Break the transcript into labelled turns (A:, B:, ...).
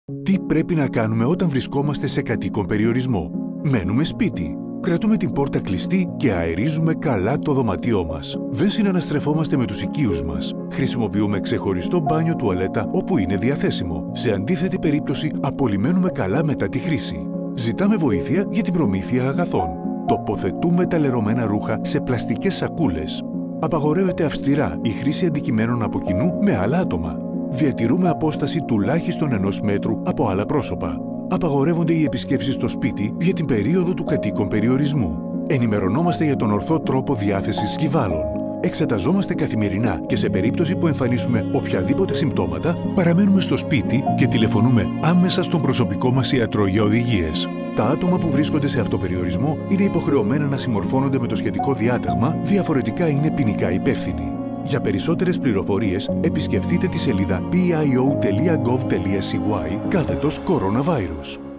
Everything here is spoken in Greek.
A: Τι πρέπει να κάνουμε όταν βρισκόμαστε σε κατοίκον περιορισμό? Μένουμε σπίτι. Κρατούμε την πόρτα κλειστή και αερίζουμε καλά το δωμάτιό μας. Δεν συναναστρεφόμαστε με τους οικείους μας. Χρησιμοποιούμε ξεχωριστό μπάνιο τουαλέτα όπου είναι διαθέσιμο. Σε αντίθετη περίπτωση, απολυμμένουμε καλά μετά τη χρήση. Ζητάμε βοήθεια για την προμήθεια αγαθών. Τοποθετούμε τα λερωμένα ρούχα σε πλαστικές σακούλες. Απαγορεύεται αυστηρά η χρήση αντικειμένων από κοινού με άλλα άτομα. Διατηρούμε απόσταση τουλάχιστον 1 μέτρου από άλλα πρόσωπα. Απαγορεύονται οι επισκέψεις στο σπίτι για την περίοδο του κατοίκον περιορισμού. Ενημερωνόμαστε για τον ορθό τρόπο διάθεσης σκυβάλων. Εξεταζόμαστε καθημερινά και σε περίπτωση που εμφανίσουμε οποιαδήποτε συμπτώματα, παραμένουμε στο σπίτι και τηλεφωνούμε άμεσα στον προσωπικό μας ιατρό για οδηγίες. Τα άτομα που βρίσκονται σε αυτοπεριορισμό είναι υποχρεωμένα να συμμορφώνονται με το σχετικό διάταγμα, διαφορετικά είναι ποινικά υπεύθυνοι. Για περισσότερες πληροφορίες, επισκεφτείτε τη σελίδα pio.gov.cy/coronavirus.